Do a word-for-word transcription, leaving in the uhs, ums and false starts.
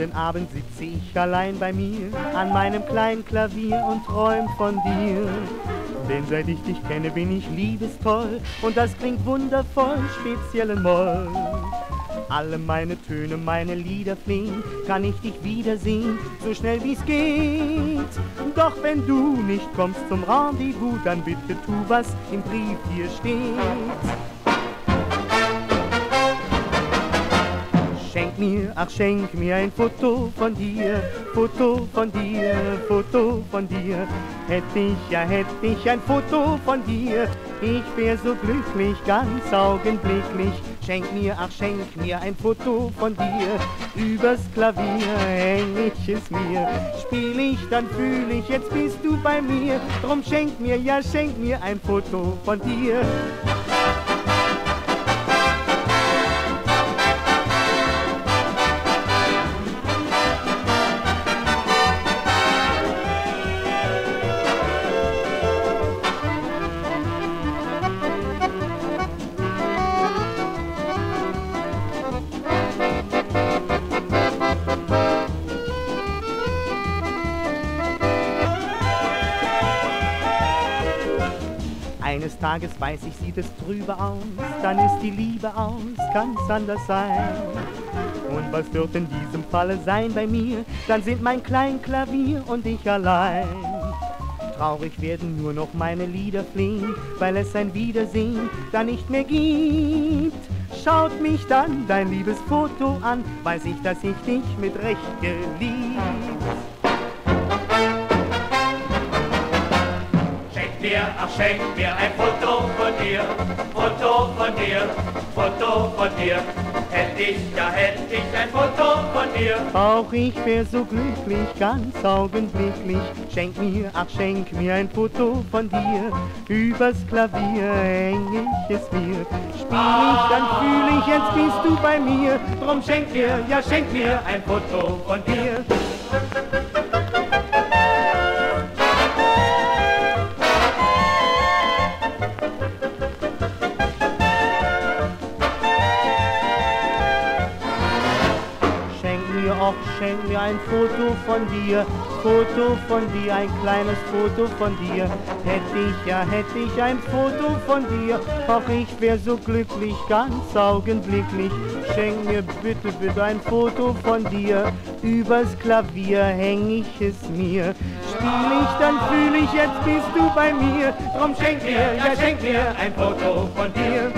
Jeden Abend sitze ich allein bei mir an meinem kleinen Klavier und träum von dir. Denn seit ich dich kenne, bin ich liebestoll und das klingt wundervoll, speziell in Moll. Alle meine Töne, meine Lieder flehen, kann ich dich wiedersehen, so schnell wie's geht. Doch wenn du nicht kommst zum Rendezvous, dann bitte tu, was im Brief hier steht. Schenk mir, ach schenk mir ein Foto von dir, Foto von dir, Foto von dir. Hätt ich, ja hätt ich ein Foto von dir, ich wär so glücklich, ganz augenblicklich. Schenk mir, ach schenk mir ein Foto von dir, übers Klavier häng ich es mir. Spiel ich, dann fühl ich, jetzt bist du bei mir. Drum schenk mir, ja schenk mir ein Foto von dir. Eines Tages weiß ich, sieht es trübe aus, dann ist die Liebe aus, kann's anders sein. Und was wird in diesem Falle sein bei mir, dann sind mein klein Klavier und ich allein. Traurig werden nur noch meine Lieder flehen, weil es ein Wiedersehen dann nicht mehr gibt. Schaut mich dann dein liebes Foto an, weiß ich, dass ich dich mit Recht geliebt. Ach schenk mir ein Foto von dir, Foto von dir, Foto von dir. Hätt ich, ja hätt ich ein Foto von dir. Auch ich wär so glücklich, ganz augenblicklich. Schenk mir, ach schenk mir ein Foto von dir. Übers Klavier häng ich es mir. Spiel ich, dann fühl ich, jetzt bist du bei mir. Drum schenk mir, ja schenk mir ein Foto von dir. Och, schenk mir ein Foto von dir, Foto von dir, ein kleines Foto von dir. Hätt ich, ja hätt ich ein Foto von dir, ach ich wär so glücklich, ganz augenblicklich. Schenk mir bitte, bitte ein Foto von dir, übers Klavier häng ich es mir. Spiel ich, dann fühl ich, jetzt bist du bei mir. Drum schenk mir, ja schenk mir ein Foto von dir.